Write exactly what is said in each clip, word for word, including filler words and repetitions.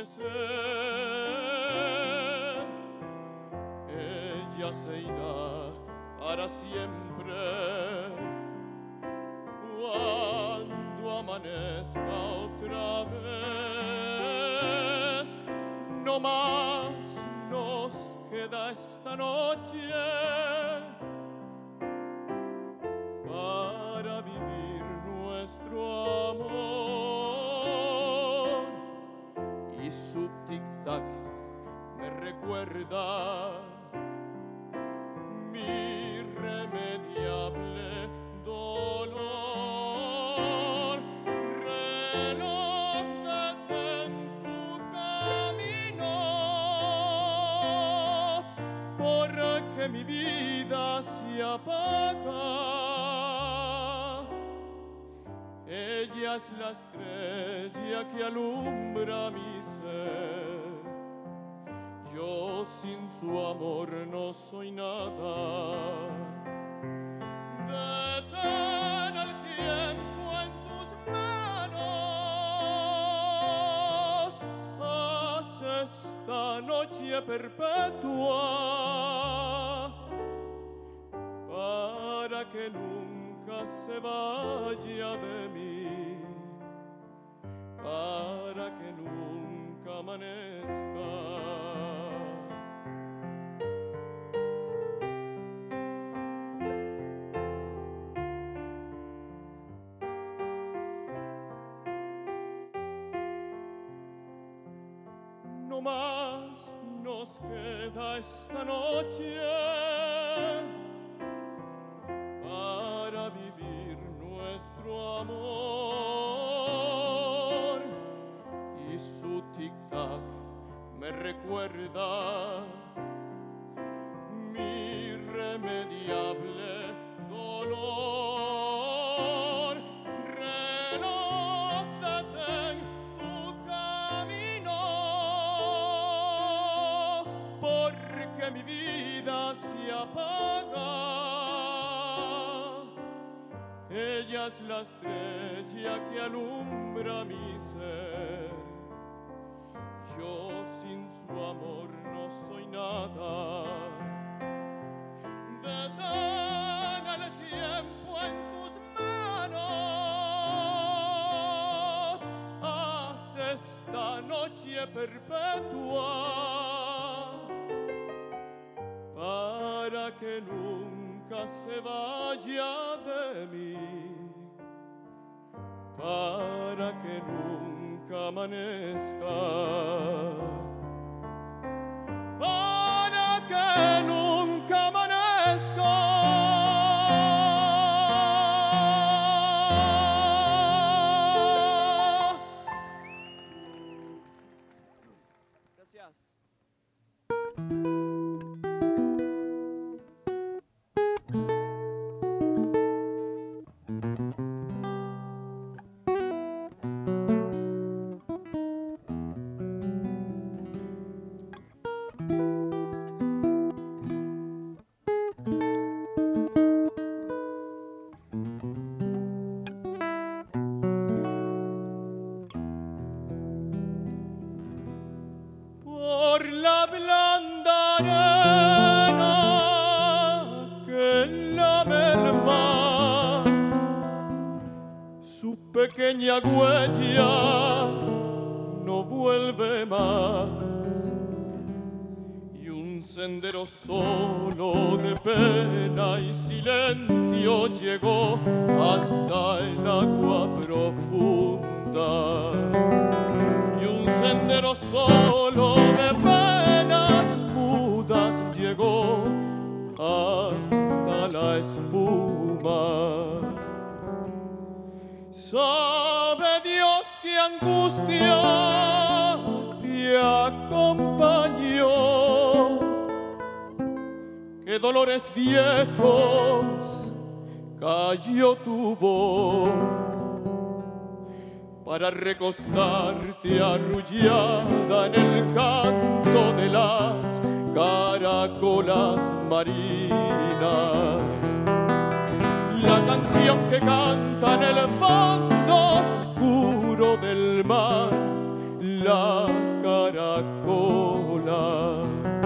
enloquecer. Ella se irá para siempre cuando amanezca otra vez. No más nos queda esta noche para vivir nuestro amor, y su tic-tac me recuerda mi irremediable dolor. Reloj, detén tu camino, porque mi vida se apaga. Ella es la estrella que alumbra mi ser. Yo sin su amor no soy nada. Detén el tiempo en tus manos. Haz esta noche perpetua para que nunca se vaya de mí, para que nunca amanezca. No más nos queda esta noche para vivir nuestro amor, y su tic-tac me recuerda mi irremediable dolor. Reloj, detén tu camino, porque mi vida se apaga. Ella es la estrella que alumbra mi ser. Yo sin su amor no soy nada. Detén el tiempo en tus manos. Haz esta noche perpetua para que nunca se vaya de mí, para que nunca amanezca, para que nunca amanezca. Gracias. Por la blanda arena que lame el mar, su pequeña huella no vuelve más, y un sendero solo de pena y silencio llegó hasta el agua profunda. Y un sendero solo de penas mudas llegó hasta la espuma. Sabe Dios qué angustia te acompañó, qué dolores viejos cayó tu voz, para recostarte arrullada en el canto de las caracolas marinas. La canción que canta en el fondo oscuro del mar, la caracola.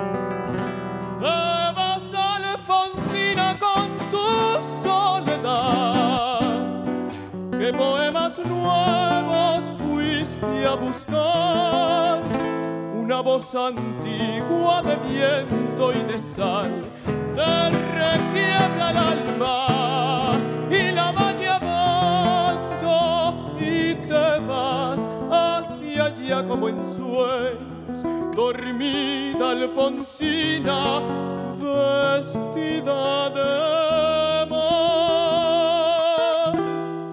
Te vas, Alfonsina, con tu soledad. ¿Qué poemas nuevos fuiste a buscar? Una voz antigua de viento y de sal te requiebra el alma y la va llevando, y te vas hacia allá como en sueños, dormida Alfonsina, vestida de mar.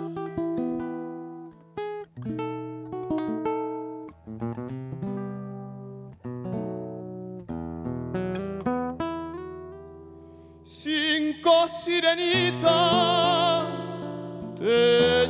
Cinco sirenitas te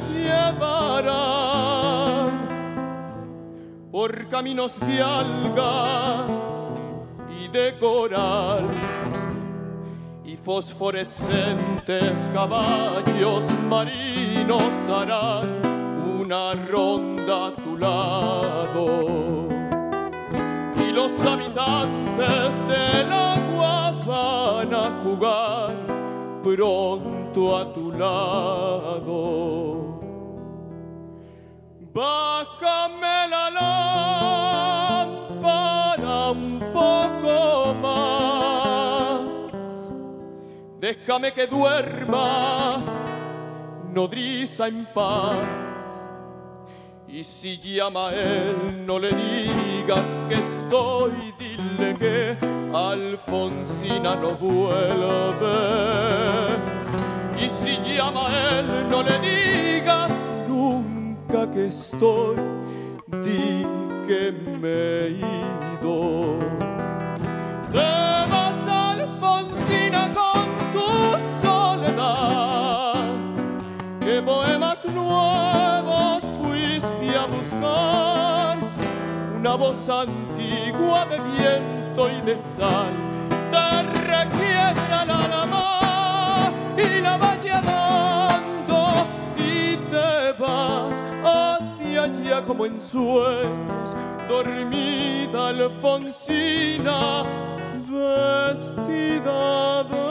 llevarán por caminos de algas y de coral, y fosforescentes caballos marinos harán una ronda a tu lado, y los habitantes del agua van a jugar pronto a tu lado. Bájame la lámpara un poco más, déjame que duerma nodriza en paz. Y si llama a él, no le digas que estoy, dile que Alfonsina no vuelve. Y si llama a él, no le digas nunca que estoy, di que me he ido. Te vas, Alfonsina, con tu soledad. ¿Qué poemas nuevos fuiste a buscar? Una voz antigua de viento y de sal te requiebra el alma y la va llevando, y te vas hacia allá como en sueños, dormida Alfonsina, vestida de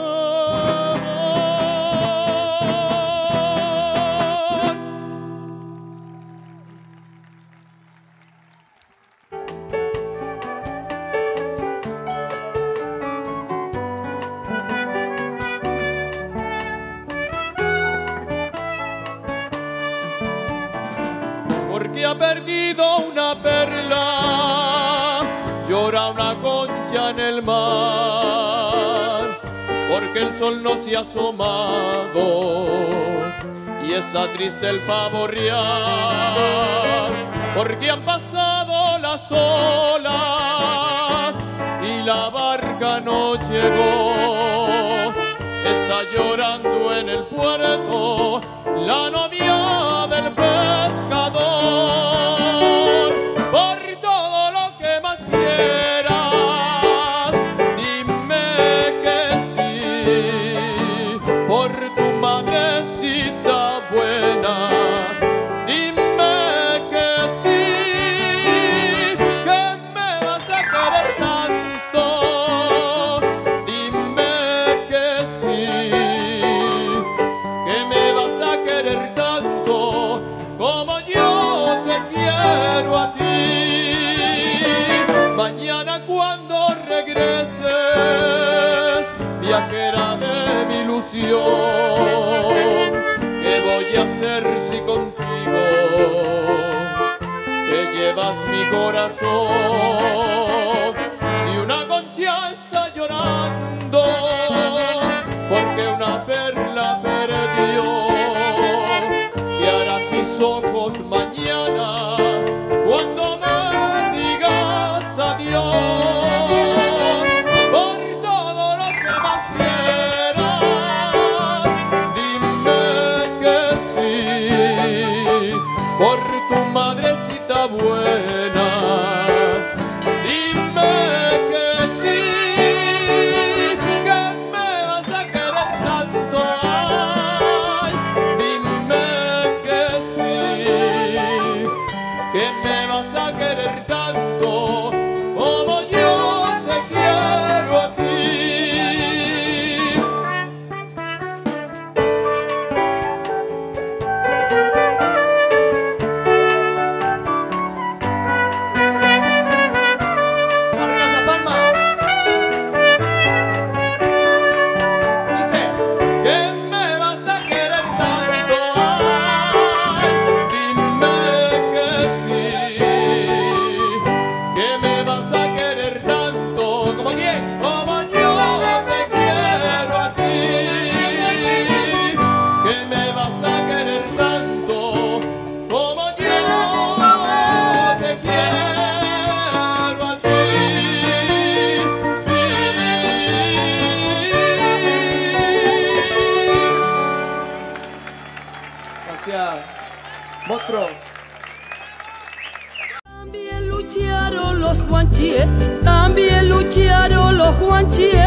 porque ha perdido una perla, llora una concha en el mar, porque el sol no se ha asomado y está triste el pavo real, porque han pasado las olas y la barca no llegó. Está llorando en el puerto la novia del pescador. Por todo lo que más quieras, dime que sí. Por tu madrecita buena, dime que sí. Que me vas a querer tanto, dime que sí. Que me vas a querer tanto como yo te quiero a ti. Mañana cuando regreses, viajera de mi ilusión, ¿qué voy a hacer si contigo te llevas mi corazón? Si una concha está llorando porque una perla perdió, ¿qué harán mis ojos mañana cuando me digas adiós? Por todo lo que más quieras, dime que sí. Por tu madrecita buena, dime que sí. Que me vas a querer tanto, ay, dime que sí. Que me vas a querer tanto nosotros. También lucharon los guanchíes, también lucharon los guanchíes.